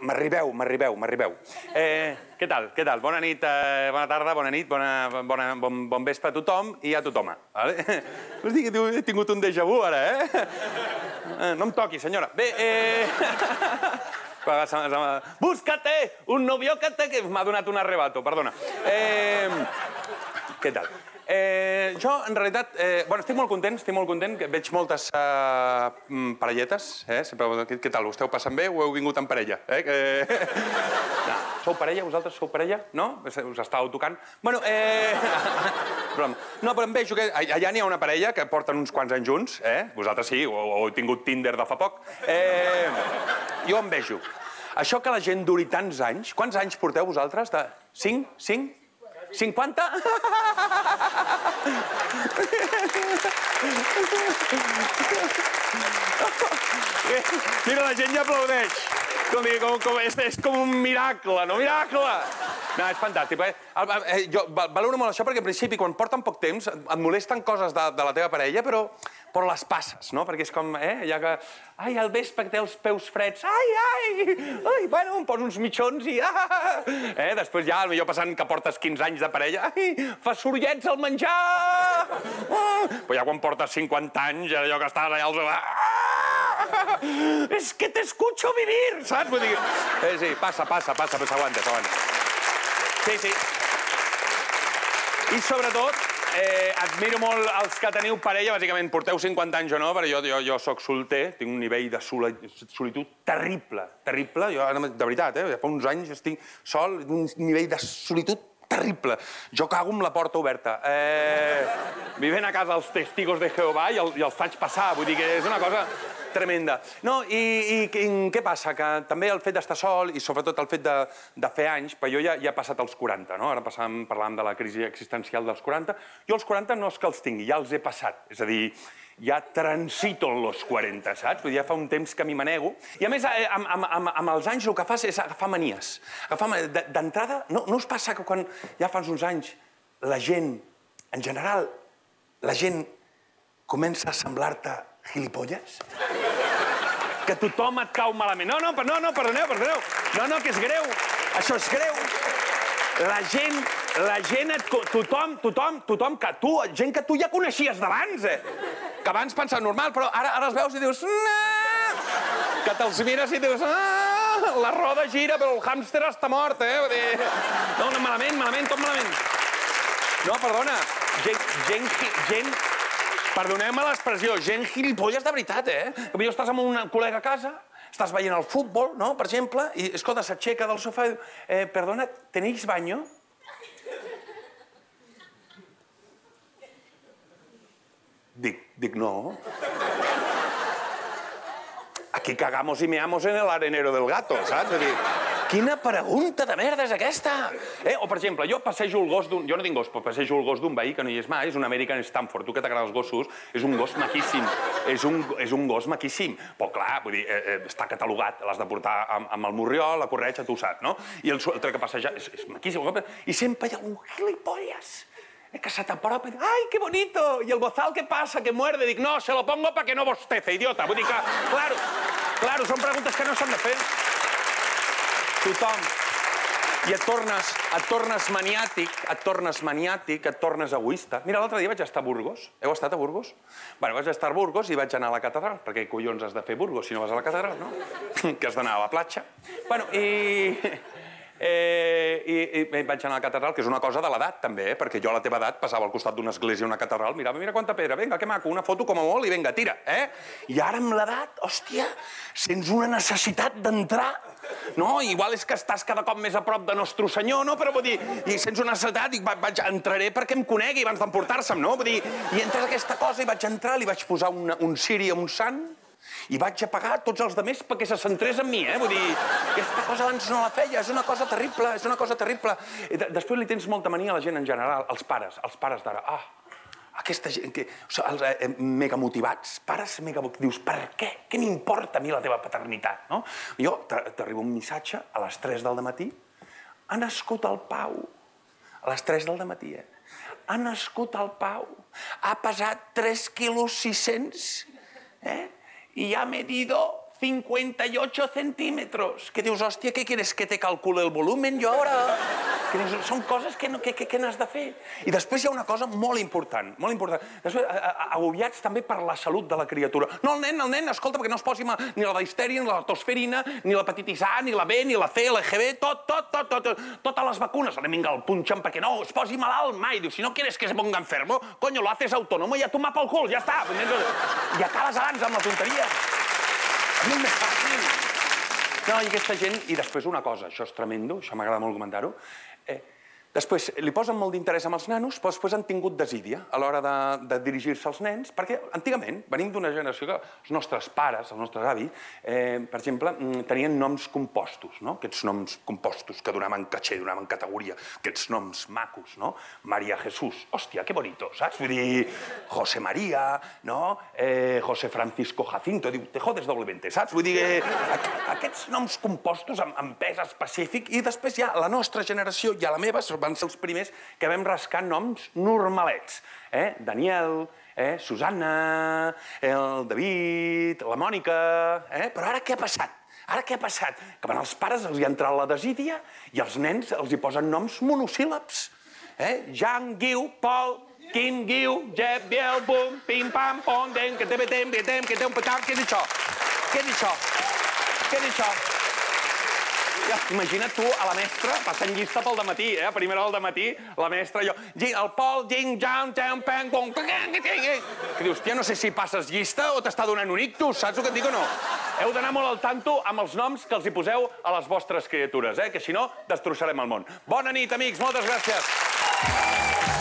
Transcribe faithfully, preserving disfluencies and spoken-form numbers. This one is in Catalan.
m'arribeu, m'arribeu, m'arribeu. Què tal, què tal? Bona nit, bona tarda, bona nit, bon vespre a tothom i a totoma. Hosti, he tingut un déjà vu ara, eh? No em toqui, senyora. Bé, eh... Búscate un novio que te... M'ha donat un arrebato, perdona. Què tal? Jo, en realitat, estic molt content, estic molt content, veig moltes parelletes. Què tal, vostè ho passen bé o heu vingut en parella? Sou parella, vosaltres sou parella? No? Us estàveu tocant? Bueno, no, però em veig que allà n'hi ha una parella que porten uns quants anys junts, vosaltres sí, o heu tingut Tinder de fa poc. Jo em veig. Això que la gent duri tants anys, quants anys porteu vosaltres? Cinc? Cinc? cinquanta? Mira, la gent ja aplaudeix. És com un miracle, no? Miracle! No, és fantàstic. Jo valoro molt això perquè, al principi, quan porten poc temps, et molesten coses de la teva parella, però les passes, no? Perquè és com, eh, ja que... Ai, al vespre que té els peus freds. Ai, ai! Ai, bueno, em poso uns mitjons i... Eh, després ja, potser passant que portes quinze anys de parella, ai, fa sorollets al menjar! Però ja quan portes cinquanta anys, allò que estàs allà als... És que t'escucho vivir, saps? Vull dir... Sí, passa, passa, passa, però s'aguanta, s'aguanta. Sí, sí. I sobretot, admiro molt els que teniu parella, bàsicament porteu cinquanta anys o no, però jo soc solter, tinc un nivell de solitud terrible, terrible, jo de veritat, fa uns anys estic sol, un nivell de solitud terrible. Jo cago amb la porta oberta. Vivent a casa els testigos de Jehovà i els faig passar, vull dir que és una cosa tremenda. No, i què passa? Que també el fet d'estar sol i sobretot el fet de fer anys, però jo ja he passat els quaranta, no? Ara parlàvem de la crisi existencial dels quaranta. Jo els quaranta no és que els tingui, ja els he passat. És a dir, ja transito en los quaranta, saps? Ja fa un temps que m'hi manego. I a més, amb els anys el que fas és agafar manies. D'entrada, no us passa que quan ja fas uns anys la gent, en general, la gent comença a semblar-te gilipolles? Que tothom et cau malament. No, no, no, perdoneu, perdoneu. No, no, que és greu. Això és greu. La gent, la gent, tothom, tothom, tothom, que tu, gent que tu ja coneixies d'abans, eh? Que abans pensaven normal, però ara els veus i dius... Que te'ls mires i dius... La roda gira, però el hàmster està mort, eh? No, malament, malament, tot malament. No, perdona. Gent, gent... Perdoneu-me l'expressió, gent gilipolles de veritat, eh? Potser estàs amb un col·lega a casa, estàs veient el futbol, no?, per exemple, i, escolta, s'aixeca del sofà i diu, perdona, ¿tenéis baño? Dic, no. Aquí cagamos y meamos en el arenero del gato, saps? Vull dir, quina pregunta de merda és aquesta? O, per exemple, jo passejo el gos d'un... Jo no tinc gos, però passejo el gos d'un veí que no hi és mai, és un American Stanford. Tu que t'agraden els gossos, és un gos maquíssim. És un gos maquíssim. Però, clar, vull dir, està catalogat, l'has de portar amb el morriol, la corretja, tu ho saps, no? I el que passeja és maquíssim. I sempre hi ha un gilipolles que se t'apropa i diu, ai, que bonito, i el bozal què passa, que muerde? Dic, no, se lo pongo para que no bostece, idiota. Vull dir que, claro, claro, són preguntes que no s'han de fer. Tothom. I et tornes maniàtic, et tornes maniàtic, et tornes egoista. Mira, l'altre dia vaig estar a Burgos. Heu estat a Burgos? Bé, vaig estar a Burgos i vaig anar a la catedral, perquè collons has de fer Burgos si no vas a la catedral, no? Que has d'anar a la platja. Bueno, i... i vaig anar a la catedral, que és una cosa de l'edat, també, perquè jo a la teva edat passava al costat d'una església o una catedral, mirava, mira quanta pedra, vinga, que maco, una foto com a molt i vinga, tira, eh? I ara amb l'edat, hòstia, sents una necessitat d'entrar, no? Igual és que estàs cada cop més a prop de Nostre Senyor, no? Però vull dir, i sents una necessitat, dic, entraré perquè em conegui abans d'emportar-se'm, no? Vull dir, i entres aquesta cosa i vaig entrar, li vaig posar un ciri a un sant, i vaig apagar tots els altres perquè se centrés en mi, eh? Vull dir, aquesta cosa abans no la feia, és una cosa terrible, és una cosa terrible. Després li tens molta mania a la gent en general, als pares, als pares d'ara. Ah, aquesta gent, els megamotivats, pares megamotivats, dius, per què? Què m'importa a mi la teva paternitat, no? Jo, t'arriba un missatge a les tres del dematí, ha nascut el Pau, a les tres del dematí, eh? Ha nascut el Pau, ha pesat tres quilos sis-cents, eh? Y ha medido cincuenta y ocho centímetros. Que dius, hòstia, què quieres que te calcule el volumen jo ara? Que dius, són coses que, no, que, que, que n'has de fer. I després hi ha una cosa molt important, molt important. Després, agobiats també per la salut de la criatura. No, el nen, el nen, escolta, perquè no es posi ni la difteria, ni la tosferina, ni l'hepatitis A, ni la B, ni la C, l'E G B, tot, tot, tot, tot, totes les vacunes. Ara vinga, el punxen perquè no es posi malalt mai. Diu, si no quieres que se ponga enfermo, coño, lo haces autónomo i a tomar pel cul, ja està. I acabes abans amb la tonteria. Molt més fàcil. No, i aquesta gent... I després una cosa, això és tremendo, això m'agrada molt comentar-ho. Després, li posen molt d'interès amb els nanos, però després han tingut desídia a l'hora de dirigir-se als nens, perquè antigament venim d'una generació que els nostres pares, els nostres avis, per exemple, tenien noms compostos, no? Aquests noms compostos que donaven caché, donaven categoria, aquests noms macos, no? María Jesús, hòstia, que bonito, saps? Vull dir, José María, no? José Francisco Jacinto, diu, te jodes doblemente, saps? Vull dir, aquests noms compostos amb pes específic, i després ja la nostra generació, ja la meva, van ser els primers que vam rascar noms normalets. Daniel, Susana, el David, la Mònica... Però ara què ha passat? Ara què ha passat? Que van els pares, els hi ha entrat la desídia i els nens els hi posen noms monosíl·labs. Jean, Guiu, Pol, Quim, Guiu, Jep, Biel, Bum, Pim, Pam, Pom, Den, que te betem, betem, que te un petam, què és això? Què és això? Què és això? Imagina't tu a la mestra passant llista pel dematí, a primera hora del dematí, la mestra, allò, el Pol, Jing, Jam, Tem, Peng, Pong, que dius, tia, no sé si passes llista o t'està donant un ictus, saps el que et dic o no? Heu d'anar molt al tanto amb els noms que els hi poseu a les vostres criatures, que si no, destrossarem el món. Bona nit, amics, moltes gràcies.